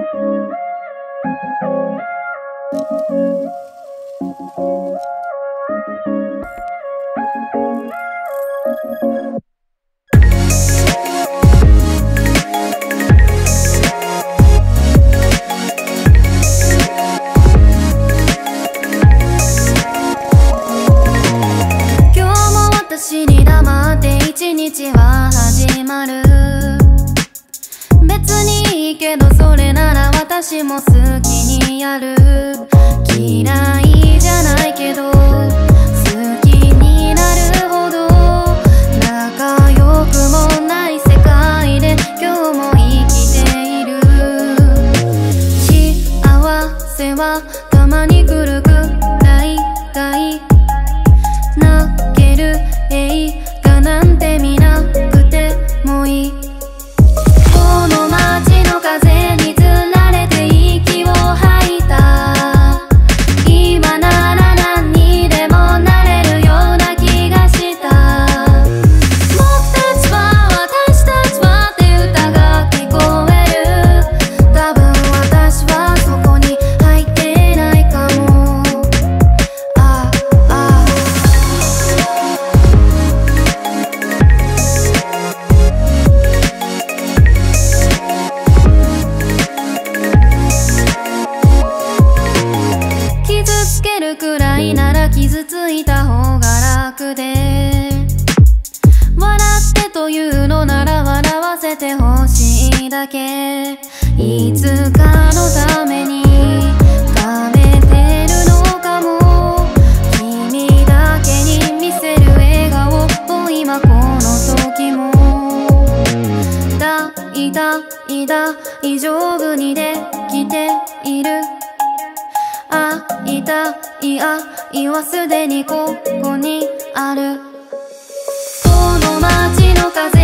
私に黙って一日は始まる。別にいいけどそれなら私も好きにやる。嫌いじゃないけど好きになるほど仲良くもない世界で今日も生きている。幸せはたまに来るくらいがいい。泣ける映画なんて見なくてもいい。この街の風につられて息を吐いた。今なら何にでもなれるような気がした。僕たちは私たちはって歌が聞こえる。多分私はそこに入ってないかも。ああ傷つけるくらいなら傷ついた方が楽で、笑ってというのなら笑わせてほしいだけ。いつかのためにがめてるのかも。君だけに見せる笑顔を今この時も。大丈夫にできている。愛はすでにここにある。この街の風